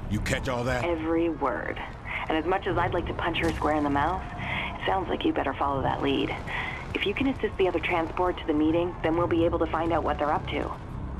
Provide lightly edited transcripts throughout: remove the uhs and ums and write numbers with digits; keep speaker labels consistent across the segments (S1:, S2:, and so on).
S1: You catch all that?
S2: Every word. And as much as I'd like to punch her square in the mouth, it sounds like you better follow that lead. If you can assist the other transport to the meeting, then we'll be able to find out what they're up to.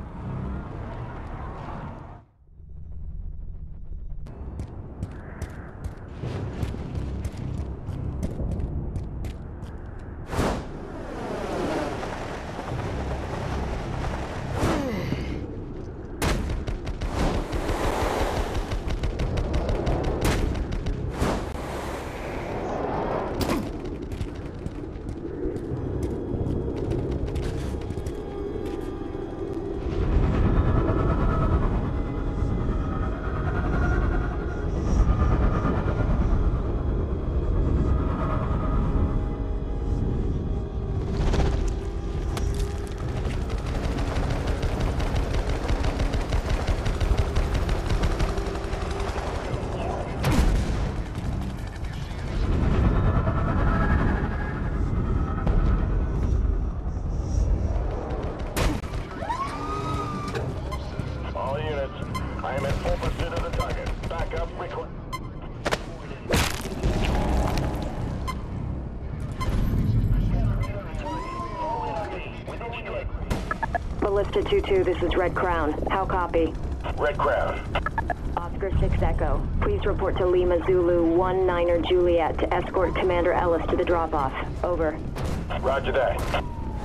S2: Ballista 2-2, this is Red Crown. How copy?
S3: Red Crown.
S2: Oscar 6 Echo. Please report to Lima Zulu 19er Juliet to escort Commander Ellis to the drop-off. Over.
S3: Roger that.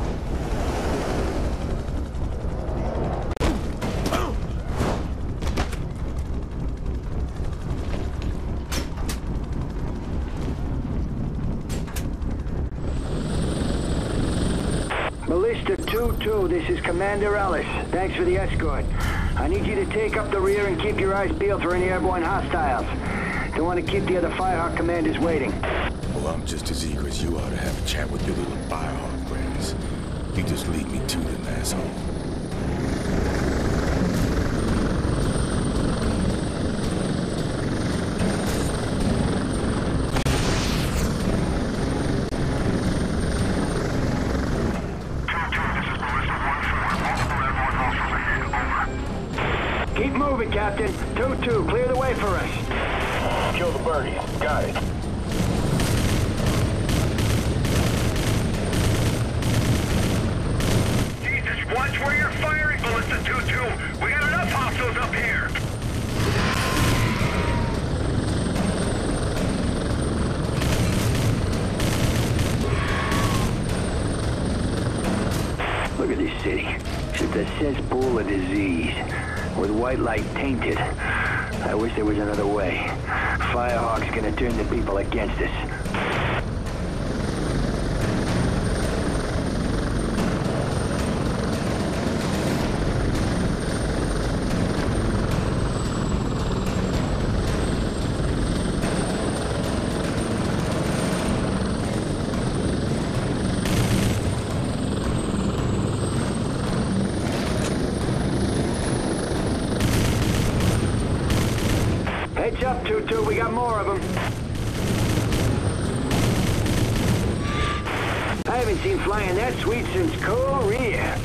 S4: Ballista 2-2, this is Commander Ellis. Thanks for the escort. I need you to take up the rear and keep your eyes peeled for any airborne hostiles. Don't want to keep the other Firehawk commanders waiting.
S1: Well, I'm just as eager as you are to have a chat with your little Firehawk friends. You just lead me to them, asshole.
S4: Keep moving, Captain. 2-2, clear the way for us.
S3: Kill the birdies. Got it.
S5: Jesus, watch where you're firing, Ballista 2-2. We got enough hostiles up here.
S4: Look at this city. It's a cesspool of disease, with white light tainted. I wish there was another way. Firehawk's gonna turn the people against us. Heads up, 2-2, we got more of them. I haven't seen flying that sweet since Korea.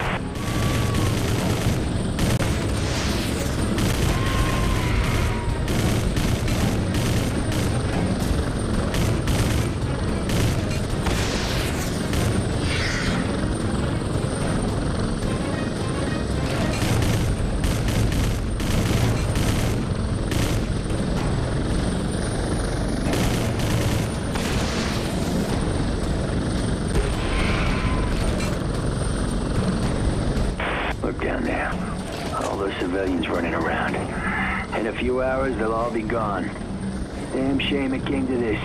S4: Look down there. All those civilians running around. In a few hours, they'll all be gone. Damn shame it came to this.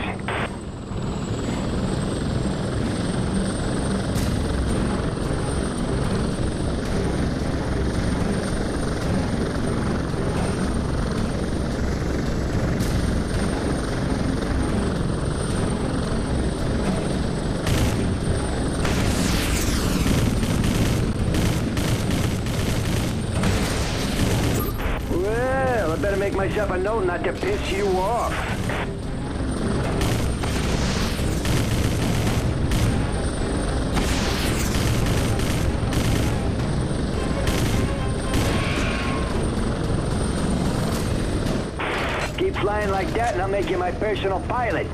S4: Better make myself a note not to piss you off. flying like that and I'll make you my personal pilot.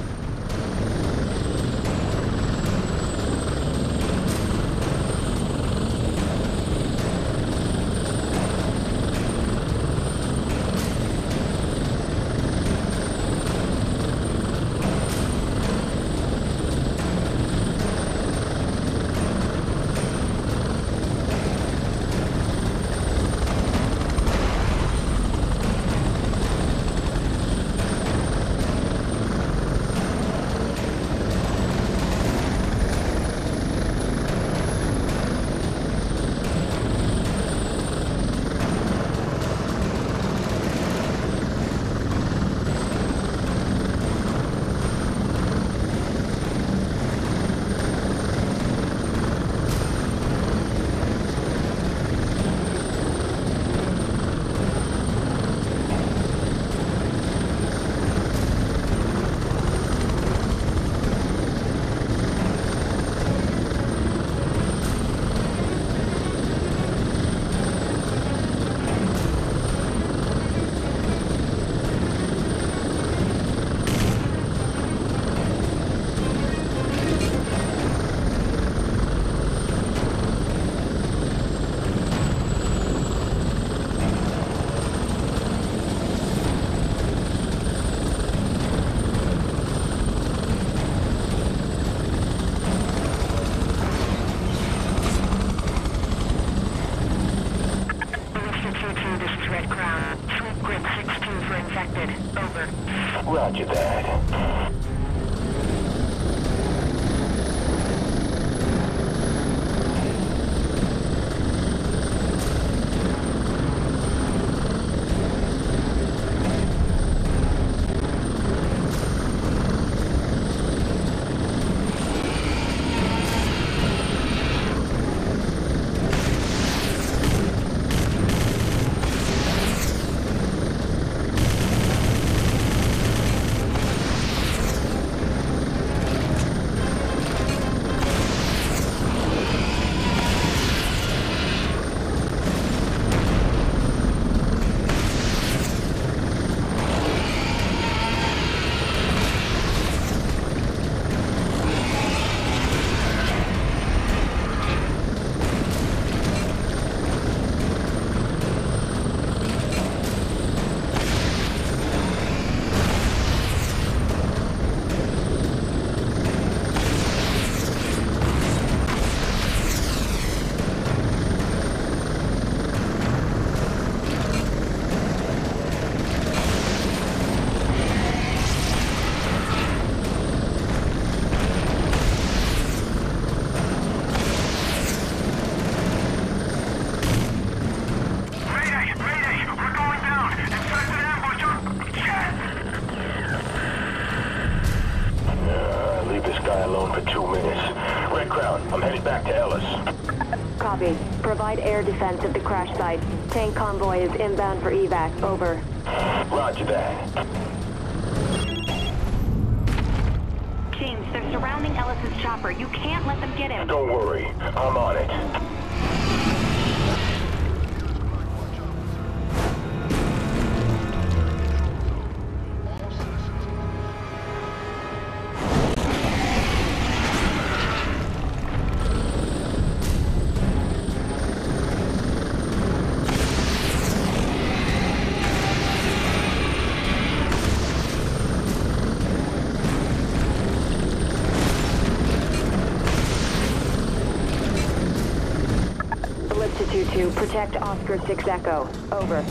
S3: Roger that.
S2: Copy. Provide air defense at the crash site. Tank convoy is inbound for evac. Over.
S3: Roger that.
S2: James, they're surrounding Ellis's chopper. You can't let them get him.
S3: Don't worry. I'm on it.
S2: To protect Oscar 6 Echo. Over.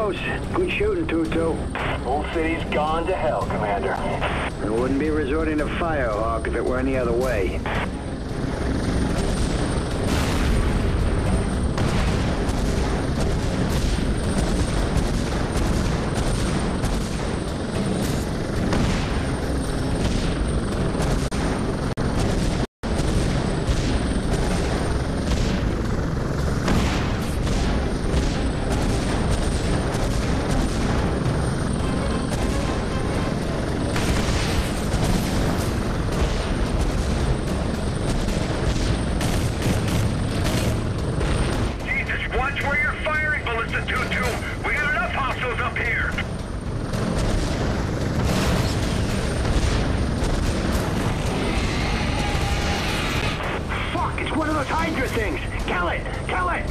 S4: close. Good shooting, Tutu.
S3: Whole city's gone to hell, Commander.
S4: I wouldn't be resorting to Firehawk if it were any other way.
S5: Watch where you're firing, Ballista 2-2. We got enough hostiles up here.
S4: Fuck, it's one of those Hydra things! Kill it! Kill it!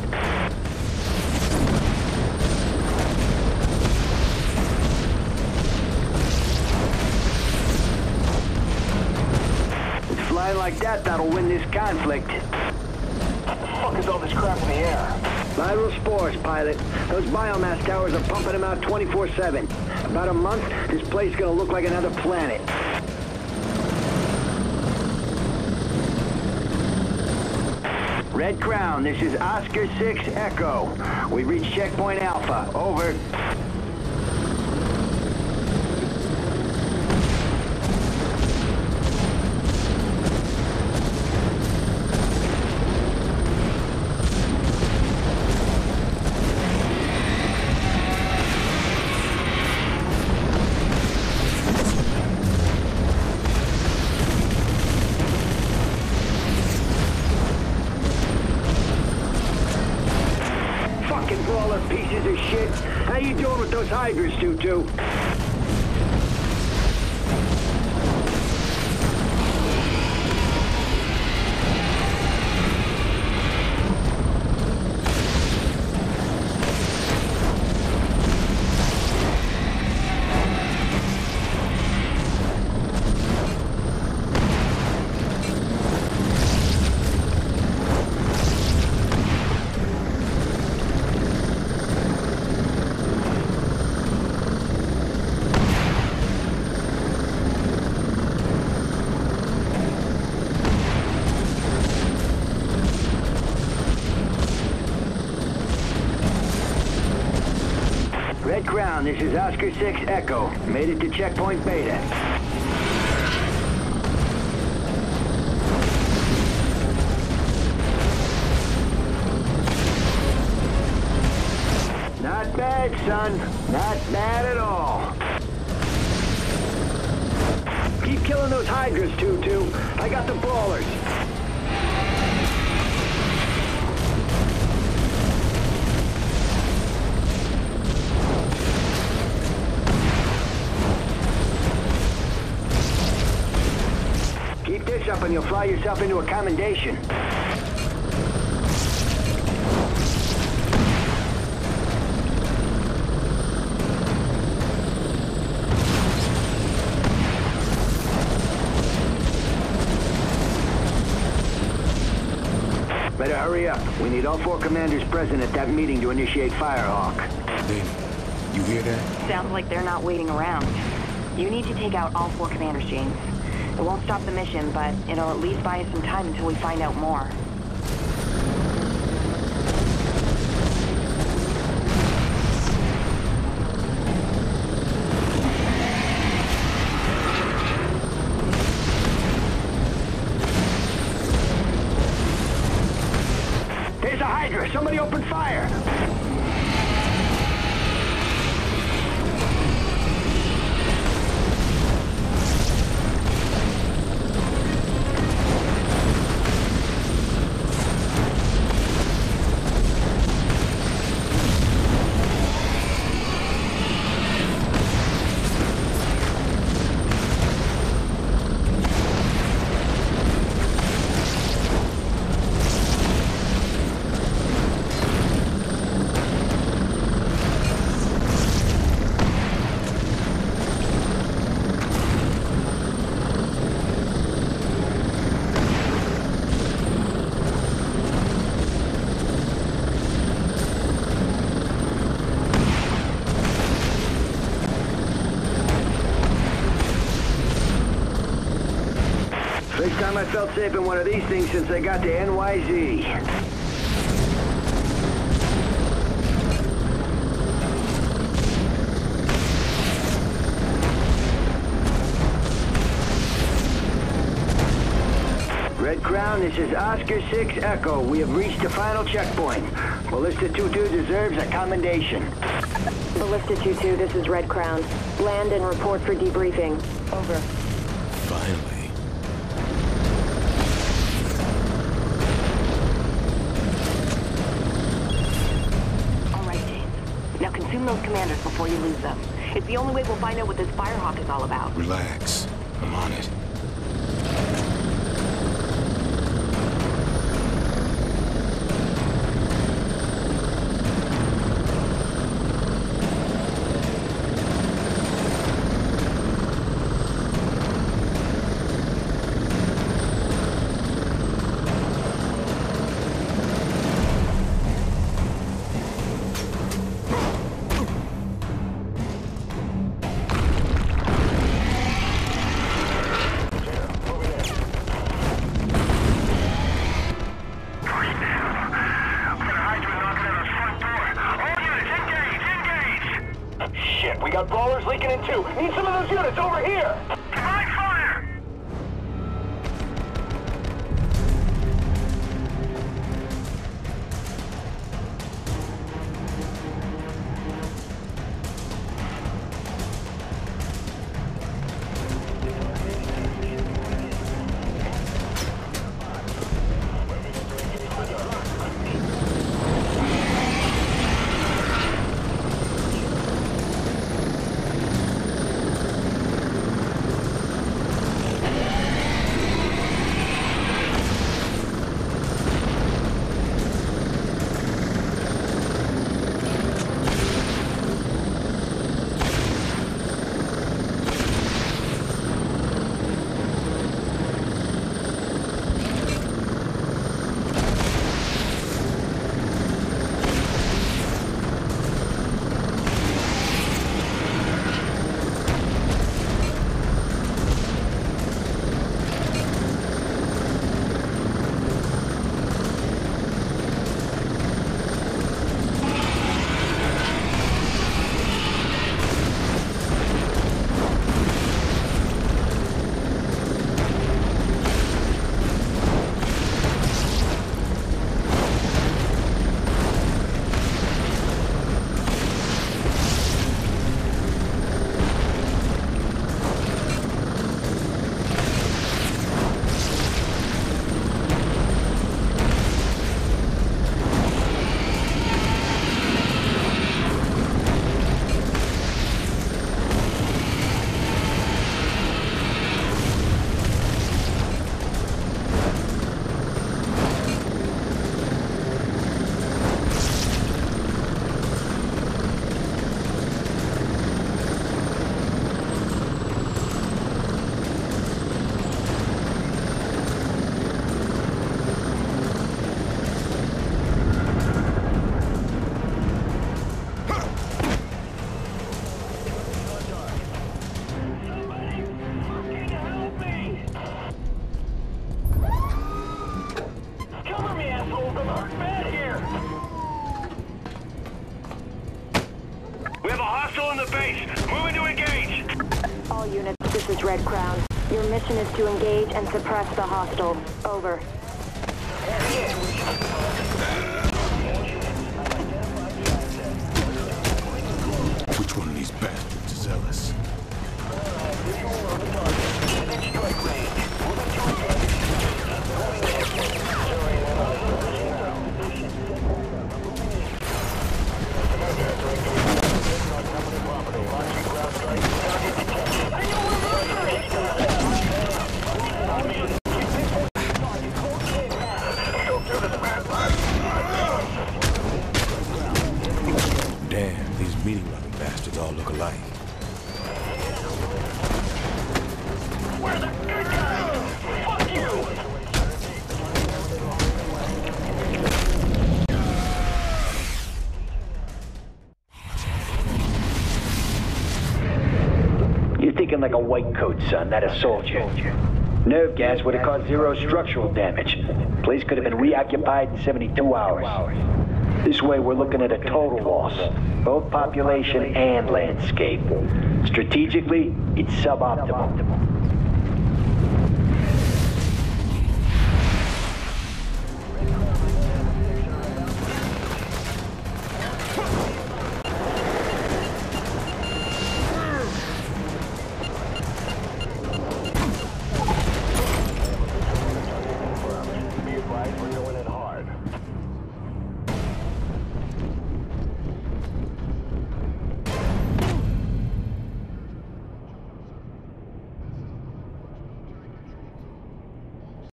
S4: It's flying like that that'll win this conflict.
S3: What the fuck is all this crap in the air?
S4: Viral spores, pilot. Those biomass towers are pumping them out 24/7. About a month, this place is gonna look like another planet. Red Crown, this is Oscar 6 Echo. We reached checkpoint Alpha. Over. Brawler pieces of shit. How you doing with those Hydras, Tutu? Red Crown, this is Oscar 6 Echo. Made it to checkpoint Beta. Not bad, son. Not bad at all. Keep killing those Hydras, Tutu. I got the brawlers. Keep this up and you'll fly yourself into a commendation. Better hurry up. We need all 4 commanders present at that meeting to initiate Firehawk.
S1: Dana, you hear that?
S2: Sounds like they're not waiting around. You need to take out all 4 commanders, James. It won't stop the mission, but it'll at least buy us some time until we find out more.
S4: There's a Hydra! Somebody open fire! time I felt safe in one of these things since I got to NYZ. Red Crown, this is Oscar 6 Echo. We have reached the final checkpoint. Ballista 2-2 deserves a commendation.
S6: Ballista 2-2, this is Red Crown. Land and report for debriefing. Over.
S1: Finally.
S2: All right, James. Now consume those commanders before you lose them. It's the only way we'll find out what this Firehawk is all about.
S1: Relax. I'm on it.
S3: We got brawlers leaking in too. Need some of those units over here.
S5: Combined fire! We have a hostile in the base. Moving to engage.
S6: All units, this is Red Crown. Your mission is to engage and suppress the hostile. Over.
S1: Which one of these bastards is Ellis? Damn, these meeting-loving bastards all look alike.
S3: Where the good guys? Fuck you!
S4: You're thinking like a white coat, son, not a soldier. Nerve gas would have caused 0 structural damage. Place could have been reoccupied in 72 hours. This way, we're looking at a total loss, both population and landscape. Strategically, it's suboptimal.